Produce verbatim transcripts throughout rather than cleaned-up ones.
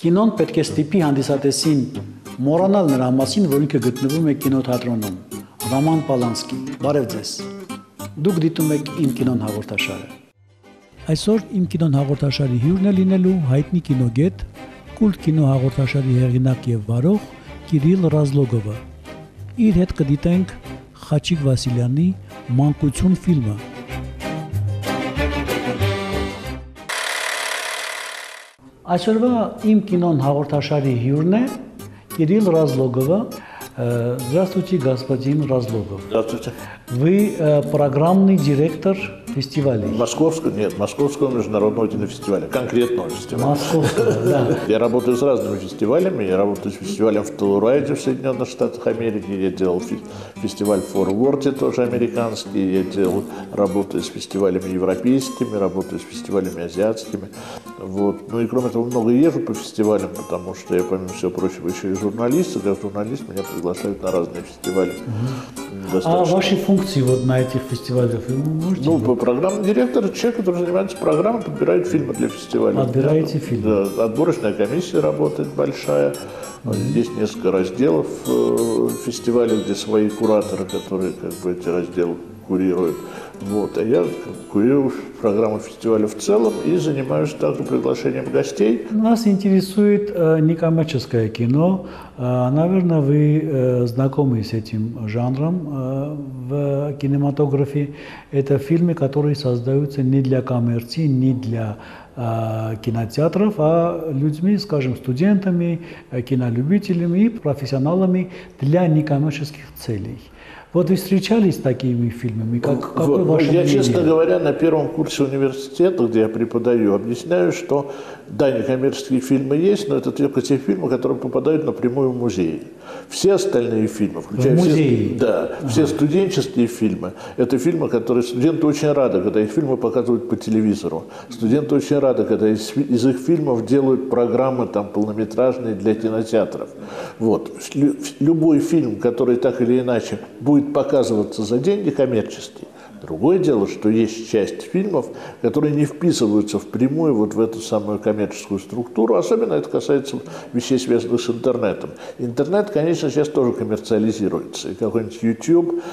Կինոն պետք է ստիպի հանդիսատեսին մոռանալ նրա մասին, որ ինքը գտնվում է կինոթատրոնում։ Ռոման Պալանսկի, բարև ձեզ։ Դուք դիտում եք Իմ կինոն հաղորդաշարը։ Այսօր Իմ կինոն հաղորդաշարի հյուրն է լինելու հայտնի կինոգետ, կուլտ կինո հաղորդաշարի հեղինակ եւ վարող Կիրիլ Ռազլոգովը։ Իր հետ կդիտենք Խաչիկ Վասիլյանի «Մանկություն» ֆիլմը։ Այսօրվա Իմ կինոն հաղորդաշարի հյուրն է Кирилл Разлогова. Здравствуйте, господин Разлогов. Здравствуйте. Вы э, программный директор фестиваля. Московского? Нет, Московского международного кинофестиваля. Конкретного фестиваля. Московского, да. Я работаю с разными фестивалями. Я работаю с фестивалем в Телурайде в Соединенных Штатах Америки. Я делал фестиваль в Форворте, тоже американский. Я делал, работаю с фестивалями европейскими, работаю с фестивалями азиатскими. Вот. Ну и кроме того, много езжу по фестивалям, потому что я, помимо всего прочего, еще и журналист. И как журналист меня приглашают на разные фестивали. Угу. А ваши функции вот на этих фестивалях вы можете? Ну, по программному директору, человек, который занимается программой, подбирает фильмы для фестиваля. Отбираете фильмы? Да, отборочная комиссия работает большая. Mm-hmm. Есть несколько разделов э, фестиваля, где свои кураторы, которые как бы эти разделы курируют. Вот. А я курирую программу фестиваля в целом и занимаюсь также приглашением гостей. Нас интересует э, некоммерческое кино. Э, наверное, вы э, знакомы с этим жанром э, в кинематографе. Это фильмы, которые создаются не для коммерции, не для э, кинотеатров, а людьми, скажем, студентами, э, кинолюбителями и профессионалами для некоммерческих целей. Вот вы встречались с такими фильмами? Как, какое вот. ваше Я, мнение? Честно говоря, на первом курсе университета, где я преподаю, объясняю, что да, некоммерческие фильмы есть, но это только те фильмы, которые попадают напрямую в музей. Все остальные фильмы, включая все, да, ага. все студенческие фильмы, это фильмы, которые студенты очень рады, когда их фильмы показывают по телевизору. Студенты очень рады, когда из, из их фильмов делают программы там, полнометражные для кинотеатров. Вот. Любой фильм, который так или иначе будет показываться за деньги, коммерческий. Другое дело, что есть часть фильмов, которые не вписываются впрямую вот в эту самую коммерческую структуру. Особенно это касается вещей, связанных с интернетом. Интернет, конечно, сейчас тоже коммерциализируется. И какой-нибудь YouTube,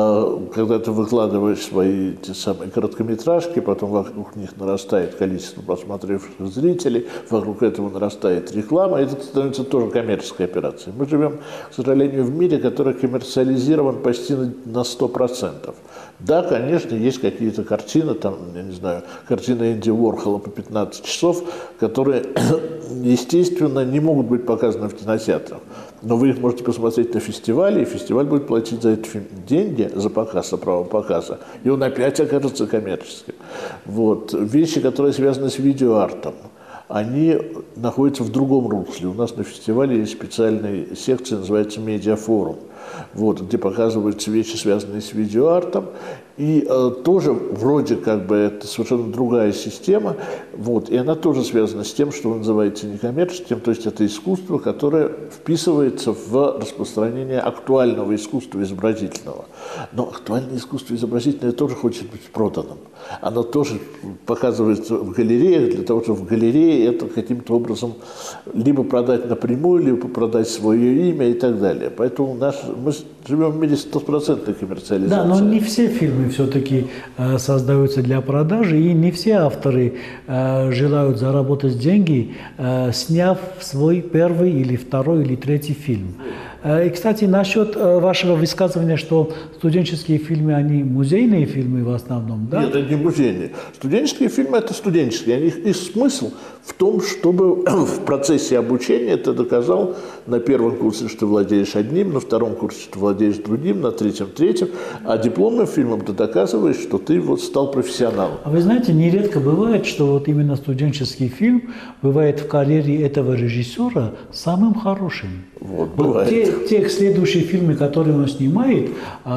когда ты выкладываешь свои те самые короткометражки, потом вокруг них нарастает количество просмотревших зрителей, вокруг этого нарастает реклама, это становится тоже коммерческой операцией. Мы живем, к сожалению, в мире, который коммерциализирован почти на сто процентов. Да, конечно, есть какие-то картины, там, я не знаю, картины Энди Уорхола по пятнадцать часов, которые, естественно, не могут быть показаны в кинотеатрах. Но вы их можете посмотреть на фестивале, и фестиваль будет платить за этот фильм деньги, за показ, за право показа, и он опять окажется коммерческим. Вот. Вещи, которые связаны с видеоартом, они находятся в другом русле. У нас на фестивале есть специальная секция, называется «Медиафорум», вот, где показываются вещи, связанные с видеоартом. И э, тоже вроде как бы это совершенно другая система, вот, и она тоже связана с тем, что вы называете некоммерческим, то есть это искусство, которое вписывается в распространение актуального искусства изобразительного. Но актуальное искусство изобразительное тоже хочет быть проданным. Оно тоже показывается в галереях, для того, чтобы в галерее это каким-то образом либо продать напрямую, либо продать свое имя и так далее. Поэтому наш, мы живем в мире стопроцентной коммерциализации. Да, но не все фильмы все-таки э, создаются для продажи, и не все авторы э, желают заработать деньги, э, сняв свой первый или второй или третий фильм. Э, и, кстати, насчет э, вашего высказывания, что студенческие фильмы, они музейные фильмы в основном, да? Нет, это не музейные. Студенческие фильмы – это студенческие. Их, их смысл в том, чтобы в процессе обучения ты доказал на первом курсе, что ты владеешь одним, на втором курсе, что ты владеешь другим, на третьем – третьим, а дипломным фильмом ты доказываешь, что ты вот стал профессионалом. А вы знаете, нередко бывает, что вот именно студенческий фильм бывает в карьере этого режиссера самым хорошим. Вот, бывает. Вот те, тех следующих фильмов, которые он снимает,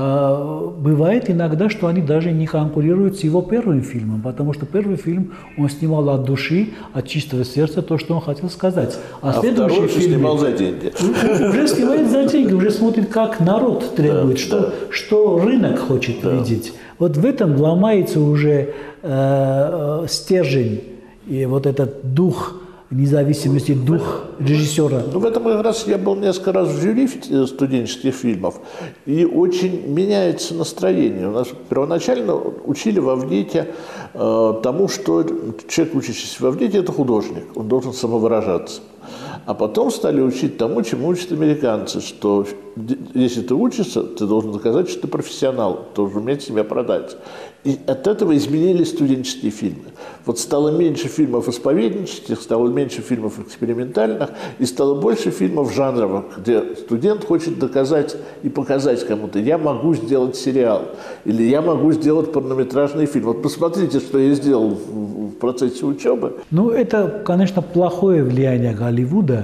а, бывает иногда, что они даже не конкурируют с его первым фильмом, потому что первый фильм он снимал от души, от чистого сердца, то, что он хотел сказать. А, а следующий фильм снимал за деньги. Уже снимает за деньги, уже смотрит, как народ требует, да, что, да. что рынок хочет да. видеть. Вот в этом ломается уже э, стержень и вот этот дух независимости дух режиссера. Ну, в этом как раз я был несколько раз в жюри студенческих фильмов, и очень меняется настроение. У нас первоначально учили в Авдете э, тому, что человек, учащийся в Авдете, это художник, он должен самовыражаться. А потом стали учить тому, чему учат американцы, что если ты учишься, ты должен доказать, что ты профессионал, ты должен уметь себя продать. И от этого изменились студенческие фильмы. Вот стало меньше фильмов исповеднических, стало меньше фильмов экспериментальных, и стало больше фильмов жанровых, где студент хочет доказать и показать кому-то: я могу сделать сериал, или я могу сделать полнометражный фильм. Вот посмотрите, что я сделал в процессе учебы. Ну, это, конечно, плохое влияние Голливуда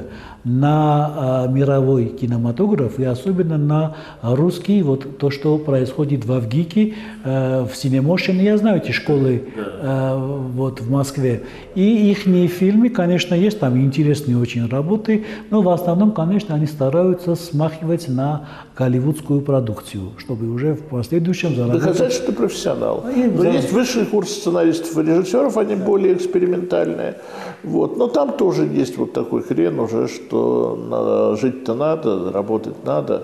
на э, мировой кинематограф и особенно на русский, вот то, что происходит в Авгике, э, в Cinemotion. Я знаю эти школы э, вот, в Москве. И их фильмы, конечно, есть там интересные очень работы, но в основном, конечно, они стараются смахивать на голливудскую продукцию, чтобы уже в последующем заработать. Доказать, что ты профессионал. И Но за... есть высший курс сценаристов и режиссеров, они более экспериментальные. Вот. Но там тоже есть вот такой хрен уже, что жить-то надо, работать надо.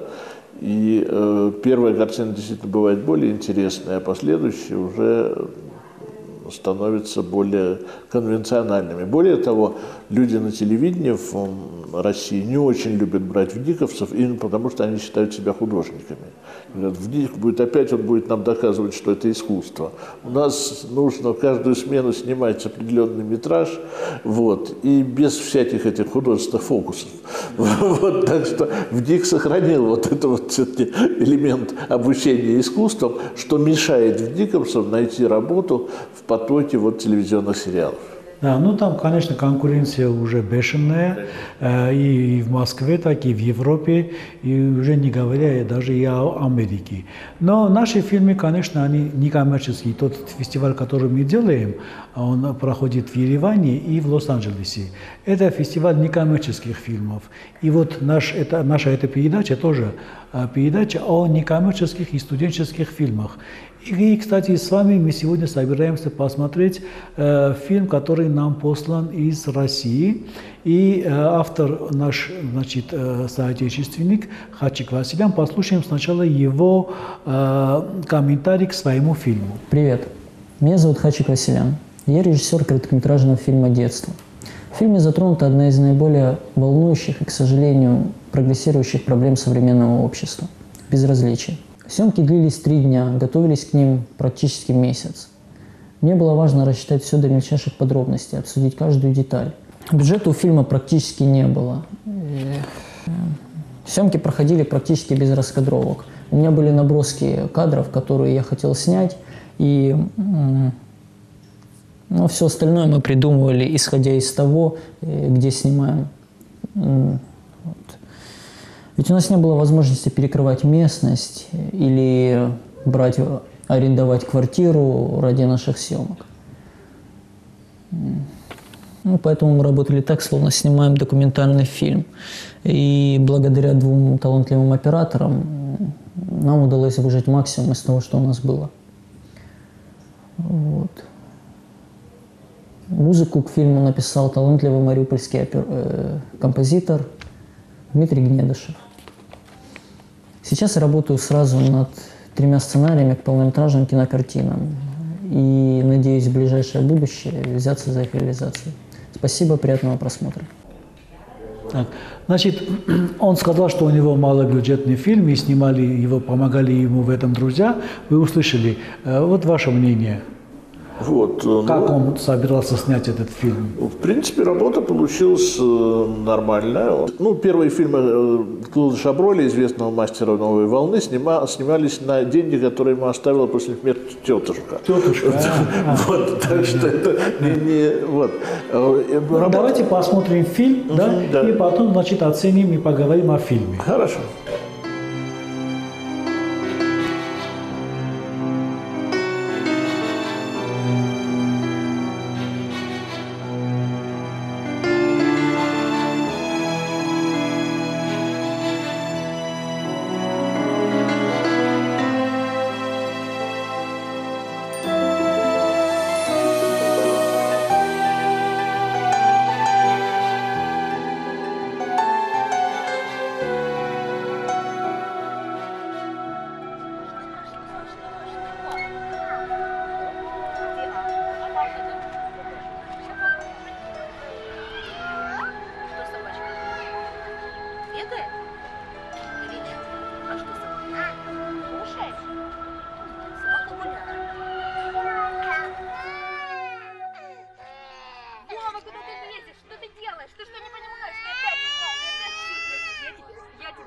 И э, первая картина действительно бывает более интересная, а последующие уже становятся более конвенциональными. Более того, люди на телевидении в России не очень любят брать вдиковцев, именно потому что они считают себя художниками. Говорят, вдик будет опять, он будет нам доказывать, что это искусство. У нас нужно каждую смену снимать определенный метраж, вот, и без всяких этих художественных фокусов. Вот, так что вдик сохранил вот этот вот все-таки элемент обучения искусством, что мешает вдиковцам найти работу в потоке вот телевизионных сериалов. Да, ну там, конечно, конкуренция уже бешеная, э, и в Москве, так и в Европе, и уже не говоря даже и о Америке. Но наши фильмы, конечно, они некоммерческие. Тот фестиваль, который мы делаем, он проходит в Ереване и в Лос-Анджелесе. Это фестиваль некоммерческих фильмов. И вот наш, это, наша эта передача тоже э, передача о некоммерческих и студенческих фильмах. И, кстати, с вами мы сегодня собираемся посмотреть э, фильм, который нам послан из России. И э, автор наш, значит, э, соотечественник Хачик Василян. Послушаем сначала его э, комментарий к своему фильму. Привет, меня зовут Хачик Василян. Я режиссер короткометражного фильма «Детство». В фильме затронута одна из наиболее волнующих и, к сожалению, прогрессирующих проблем современного общества – безразличие. Съемки длились три дня, готовились к ним практически месяц. Мне было важно рассчитать все до мельчайших подробностей, обсудить каждую деталь. Бюджета у фильма практически не было. Съемки проходили практически без раскадровок. У меня были наброски кадров, которые я хотел снять, и ну, все остальное мы придумывали, исходя из того, где снимаем. Ведь у нас не было возможности перекрывать местность или брать, арендовать квартиру ради наших съемок. Ну, поэтому мы работали так, словно снимаем документальный фильм. И благодаря двум талантливым операторам нам удалось выжать максимум из того, что у нас было. Вот. Музыку к фильму написал талантливый мариупольский опер... э, композитор Дмитрий Гнедышев. Сейчас я работаю сразу над тремя сценариями к полнометражным кинокартинам. И надеюсь в ближайшее будущее взяться за их реализацию. Спасибо, приятного просмотра. Так, значит, он сказал, что у него малобюджетный фильм, и снимали его, помогали ему в этом друзья. Вы услышали. Вот ваше мнение. Вот, как ну, он собирался снять этот фильм? В принципе, работа получилась нормальная. Ну, первые фильмы Клода Шаброля, известного мастера «Новой волны», снима, снимались на деньги, которые ему оставила после смерти тетушка. Тетушка. Вот, так что это не... Вот. Давайте посмотрим фильм, да, и потом, значит, оценим и поговорим о фильме. Хорошо.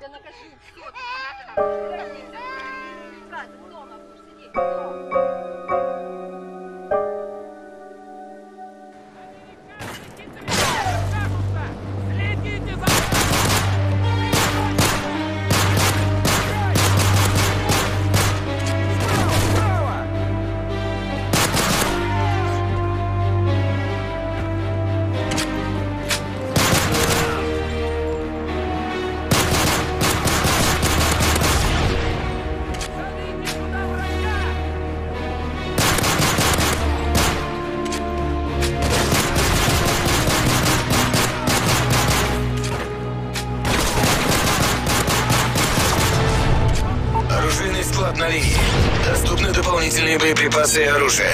На линии. Доступны дополнительные боеприпасы и оружие.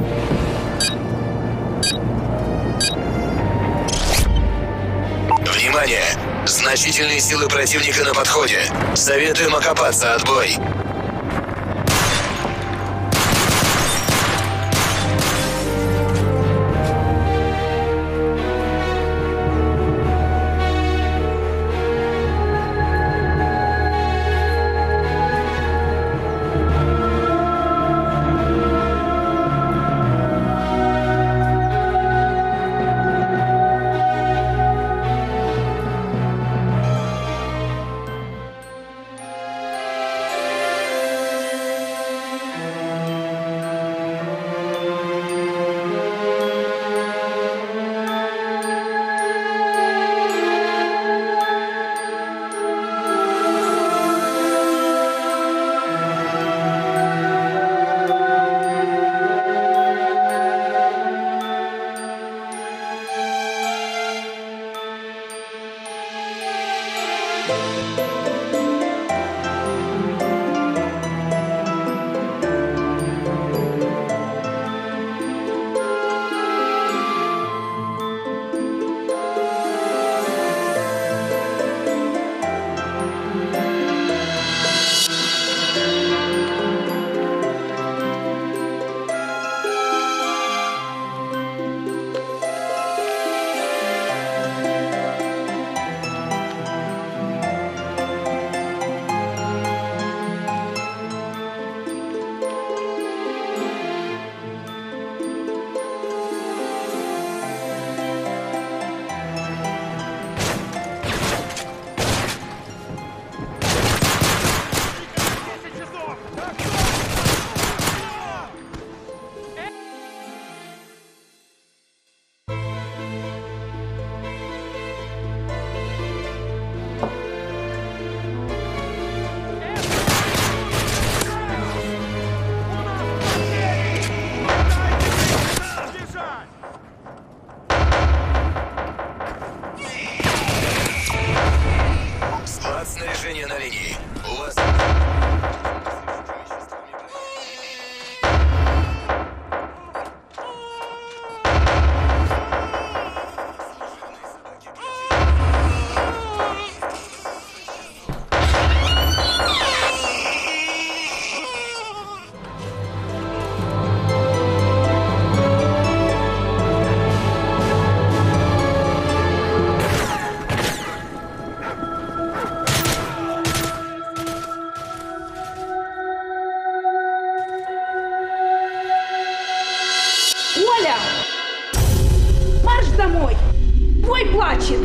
Внимание! Значительные силы противника на подходе. Советуем окопаться. Отбой. Снаряжение на линии. У вас... Оля! Марш домой! Твой плачет!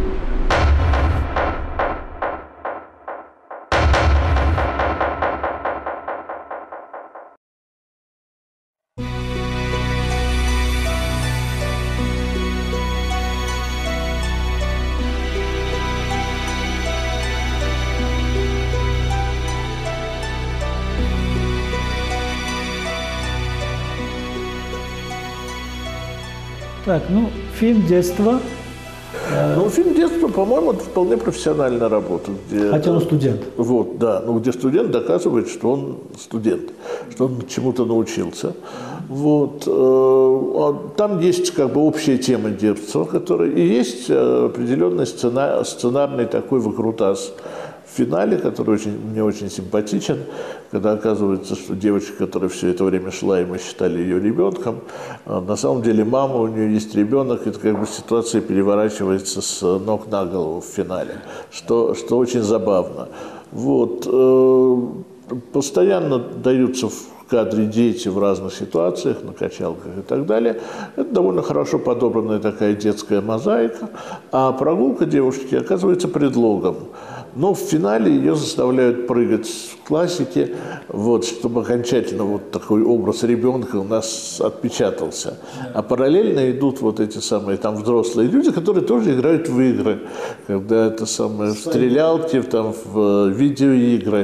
Так, ну, фильм детства. Ну, фильм детства, по-моему, это вполне профессиональная работа. Где, Хотя он студент. Вот, да. Ну, где студент доказывает, что он студент, что он чему-то научился. Вот. Там есть как бы общая тема детства, которая и есть определенный сцена, сценарный такой выкрутас в финале, который очень, мне очень симпатичен, когда оказывается, что девочка, которая все это время шла, и мы считали ее ребенком, на самом деле мама, у нее есть ребенок, и как бы ситуация переворачивается с ног на голову в финале, что, что очень забавно. Вот. Постоянно даются в кадре дети в разных ситуациях, на качалках и так далее. Это довольно хорошо подобранная такая детская мозаика. А прогулка девушки оказывается предлогом. Но в финале ее заставляют прыгать в классике, вот, чтобы окончательно вот такой образ ребенка у нас отпечатался. А параллельно идут вот эти самые там взрослые люди, которые тоже играют в игры. Когда это самое, в стрелялки, там, в видеоигры.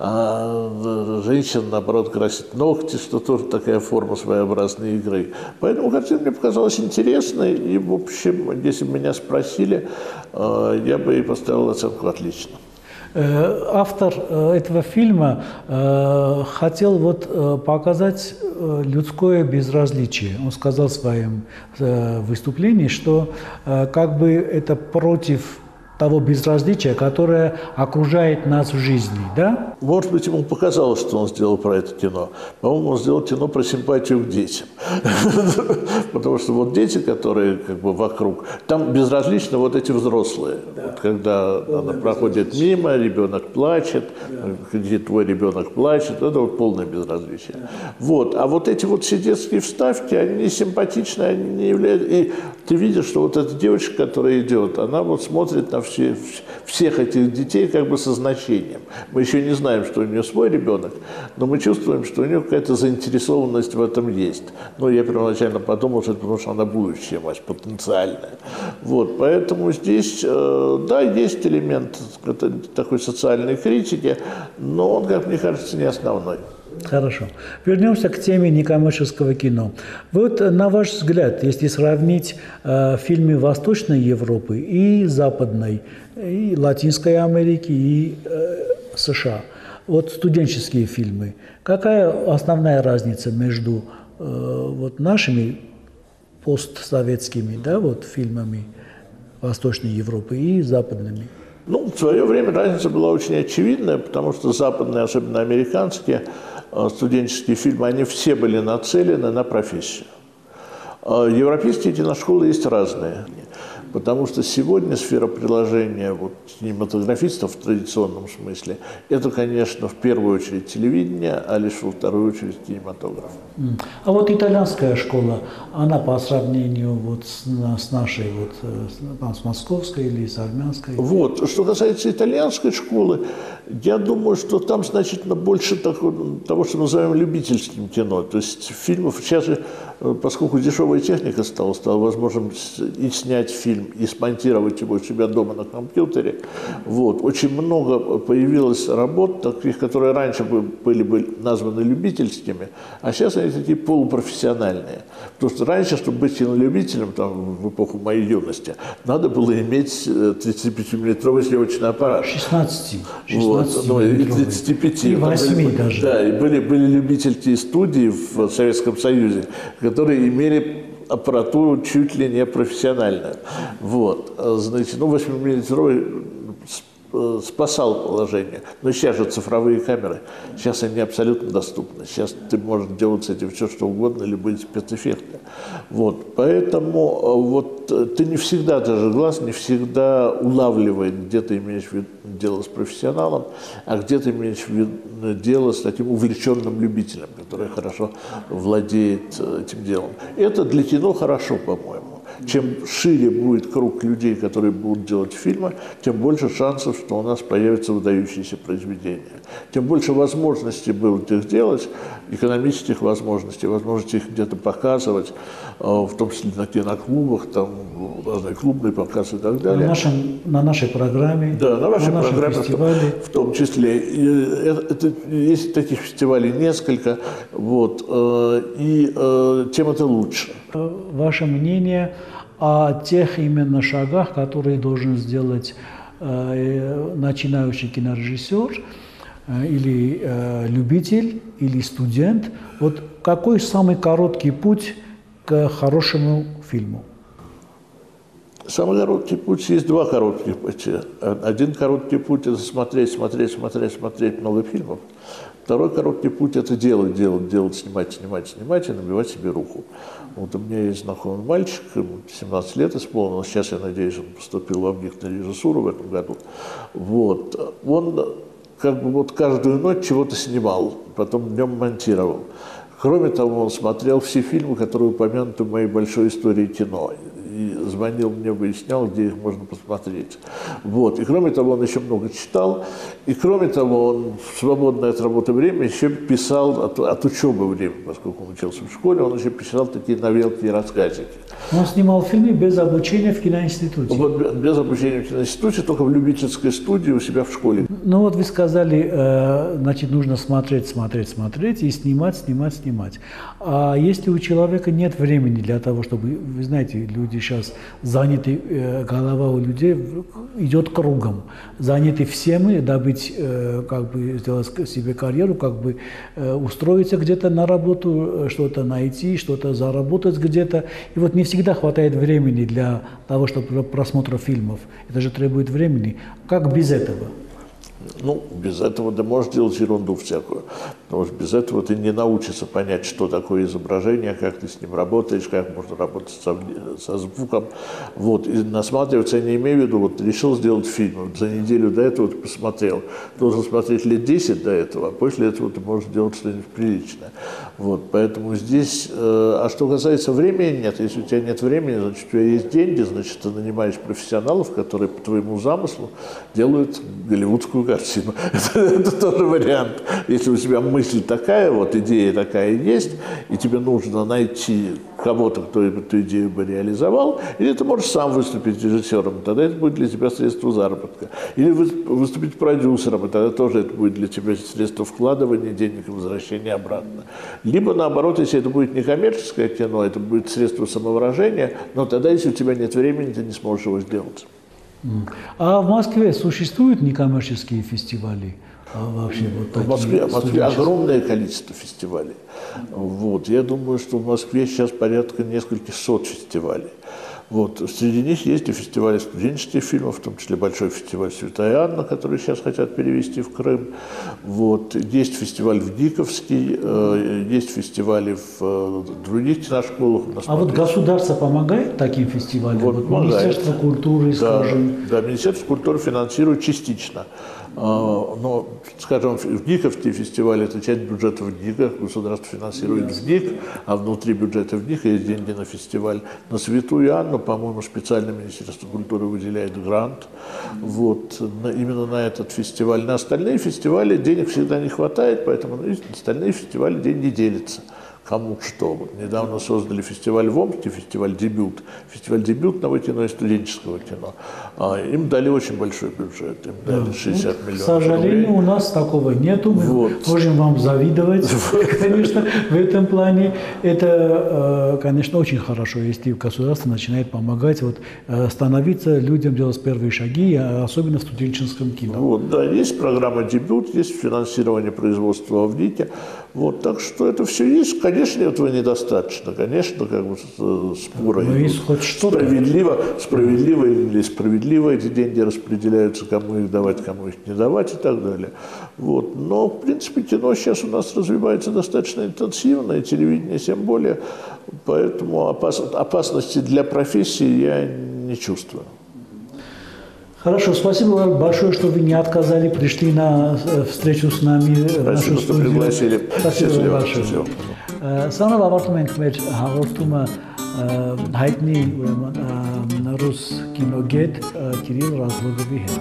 А женщина, наоборот, красит ногти, что тоже такая форма своеобразной игры. Поэтому картина мне показалась интересной. И, в общем, если бы меня спросили, я бы и поставил оценку «отлично». Автор этого фильма хотел вот показать людское безразличие. Он сказал в своем выступлении, что как бы это против того безразличия, которое окружает нас в жизни, да? Может быть, ему показалось, что он сделал про это кино. По-моему, он сделал кино про симпатию к детям. Потому что вот дети, которые как бы вокруг, там безразлично вот эти взрослые. Вот когда она проходит мимо, ребенок плачет, где твой ребенок плачет, это вот полное безразличие. Вот. А вот эти вот все детские вставки, они симпатичные, они не являются... И ты видишь, что вот эта девочка, которая идет, она вот смотрит на все, всех этих детей как бы со значением. Мы еще не знаем, что у нее свой ребенок, но мы чувствуем, что у нее какая-то заинтересованность в этом есть. Ну, я первоначально подумал, что это потому, что она будущая мать, потенциальная. Вот, поэтому здесь, э, да, есть элемент такой социальной критики, но он, как мне кажется, не основной. Хорошо. Вернемся к теме некоммерческого кино. Вот, на ваш взгляд, если сравнить э, фильмы Восточной Европы и Западной, и Латинской Америки, и э, США, вот студенческие фильмы, какая основная разница между э, вот нашими постсоветскими, да, вот, фильмами Восточной Европы и западными? Ну, в свое время разница была очень очевидная, потому что западные, особенно американские, студенческие фильмы, они все были нацелены на профессию. Европейские киношколы есть разные, потому что сегодня сфера приложения вот, кинематографистов в традиционном смысле – это, конечно, в первую очередь телевидение, а лишь во вторую очередь кинематограф. А вот итальянская школа, она по сравнению вот с, с нашей, вот, с московской или с армянской? Вот. Что касается итальянской школы, я думаю, что там значительно больше такого, того, что мы называем любительским кино. То есть фильмов сейчас же, поскольку дешевая техника стала, стало возможным и снять фильм, и смонтировать его у себя дома на компьютере. Вот. Очень много появилось работ, таких, которые раньше были бы названы любительскими, а сейчас они такие полупрофессиональные. Потому что раньше, чтобы быть кинолюбителем, там, в эпоху моей юности, надо было иметь тридцатипятимиллиметровый съемочный аппарат. шестнадцать. Вот, ну, и тридцати пяти. И восьми даже. Да, и были, были любительские студии в Советском Союзе, которые имели аппаратуру чуть ли не профессиональную. Вот. Значит, ну, восьмимиллиметровый спасал положение. Но сейчас же цифровые камеры, сейчас они абсолютно доступны. Сейчас ты можешь делать с этим все, что угодно, любые спецэффекты. Вот. Поэтому вот, ты не всегда, даже глаз не всегда улавливает, где ты имеешь в виду дело с профессионалом, а где ты имеешь в виду дело с таким увлеченным любителем, который хорошо владеет этим делом. Это для кино хорошо, по-моему. Чем шире будет круг людей, которые будут делать фильмы, тем больше шансов, что у нас появятся выдающиеся произведения. Тем больше возможностей будет их делать, экономических возможностей, возможности их где-то показывать, в том числе на киноклубах, там разные клубные показы и так далее. На, нашем, на нашей программе. Да, на вашей на программе фестивале. в том числе. Это, это, есть таких фестивалей несколько, вот, и тем это лучше. Ваше мнение о тех именно шагах, которые должен сделать э, начинающий кинорежиссер э, или э, любитель, или студент. Вот какой самый короткий путь к хорошему фильму? Самый короткий путь, есть два коротких пути. Один короткий путь – это смотреть, смотреть, смотреть, смотреть много фильмов. Второй короткий путь – это делать, делать, делать, снимать, снимать, снимать и набивать себе руку. Вот у меня есть знакомый мальчик, ему семнадцать лет исполнилось, сейчас, я надеюсь, он поступил в ОБНИК на режиссуру в этом году. Вот. Он как бы вот каждую ночь чего-то снимал, потом днем монтировал. Кроме того, он смотрел все фильмы, которые упомянуты в моей большой истории кино. И звонил мне, выяснял, где их можно посмотреть. Вот. И кроме того, он еще много читал. И кроме того, он в свободное от работы время еще писал от, от учебы время, поскольку он учился в школе, он еще писал такие новелки и рассказики. Он снимал фильмы без обучения в киноинституте. Вот, без обучения в киноинституте, только в любительской студии у себя в школе. Ну вот вы сказали, э, значит, нужно смотреть, смотреть, смотреть и снимать, снимать, снимать. А если у человека нет времени для того, чтобы, вы знаете, люди сейчас заняты, э, голова у людей идет кругом, заняты всем, добыть, э, как бы сделать себе карьеру, как бы э, устроиться где-то на работу, что-то найти, что-то заработать где-то. И вот не всегда хватает времени для того, чтобы просмотра фильмов. Это же требует времени. Как без этого? Ну, без этого да можешь делать ерунду всякую. Потому что без этого ты не научишься понять, что такое изображение, как ты с ним работаешь, как можно работать со, со звуком. Вот. И насматриваться я не имею в виду, вот решил сделать фильм, за неделю до этого ты посмотрел. Должен смотреть лет десять до этого, а после этого ты можешь делать что-нибудь приличное. Вот. Поэтому здесь, э, а что касается времени, нет. Если у тебя нет времени, значит, у тебя есть деньги, значит, ты нанимаешь профессионалов, которые по твоему замыслу делают голливудскую картину. Это, это тоже вариант. Если у тебя мысль такая, вот идея такая есть, и тебе нужно найти кого-то, кто эту идею бы реализовал, или ты можешь сам выступить режиссером, тогда это будет для тебя средство заработка. Или выступить продюсером, и тогда тоже это будет для тебя средство вкладывания денег и возвращения обратно. Либо наоборот, если это будет не коммерческое кино, это будет средство самовыражения, но тогда, если у тебя нет времени, ты не сможешь его сделать. А в Москве существуют некоммерческие фестивали? А вообще вот в Москве, в Москве огромное количество фестивалей. Вот. Я думаю, что в Москве сейчас порядка нескольких сот фестивалей. Вот. Среди них есть и фестивали студенческих фильмов, в том числе большой фестиваль «Святая Анна», который сейчас хотят перевести в Крым. Вот. Есть фестиваль в Диковский, э, есть фестивали в э, других киношколах. А вот государство помогает таким фестивалям? Вот, вот Министерство культуры, да, скажем? Да, Министерство культуры финансирует частично. Но, скажем, в ГИКовский фестиваль это часть бюджета в ГИКах, государство финансирует в ГИК, а внутри бюджета в ГИК есть деньги на фестиваль. На Святую Анну, по-моему, специально Министерство культуры выделяет грант. Вот, на, именно на этот фестиваль. На остальные фестивали денег всегда не хватает, поэтому на остальные фестивали деньги делятся. Кому что. Вот недавно создали фестиваль в Омске, фестиваль «Дебют». Фестиваль дебютного кино и студенческого кино. А, им дали очень большой бюджет, им дали да. шестьдесят вот, миллионов рублей. К сожалению, рублей. У нас такого нету. Мы вот. можем вам завидовать, конечно, в этом плане. Это, конечно, очень хорошо, если государство начинает помогать вот, становиться людям, делать первые шаги, особенно в студенческом кино. Вот, да, есть программа «Дебют», есть финансирование производства в ВНИКе. Вот, так что это все есть. Конечно, этого недостаточно. Конечно, как бы споры идут. Справедливо, справедливо или несправедливо эти деньги распределяются, кому их давать, кому их не давать и так далее. Вот. Но, в принципе, кино сейчас у нас развивается достаточно интенсивно, и телевидение тем более. Поэтому опас, опасности для профессии я не чувствую. Хорошо, спасибо большое, что вы не отказали, пришли на встречу с нами в нашу студию. Спасибо, что пригласили. Спасибо вам большое. Սանով ավարտում ենք մեր հաղորդումը հայտնի ռուս կինոգետ Կիրիլ Ռազլոգովի հետ։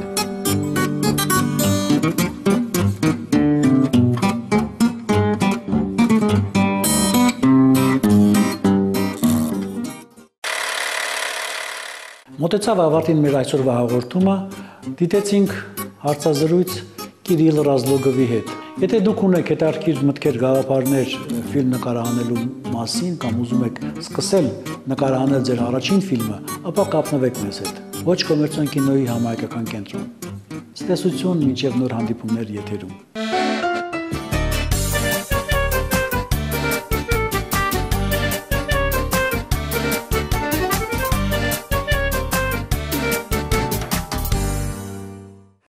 Մոտեցավ ավարտին մեր այսօրվա հաղորդումը, դիտեցինք հարցազրույց Կիրիլ Ռազլոգովի հետ։ Եթե դուք ունեք հետաքրքիր մտքեր, գաղափարներ ֆիլմ նկարահանելու մասին կամ ուզում եք սկսել նկարահանել ձեր առաջին ֆիլմը, ապա կապնվեք մեզ հետ։ Ոչ կոմերցիոն կինոյի համահայկական կենտրոն։ Ցտեսություն, մինչև նոր հանդիպումներ եթերում։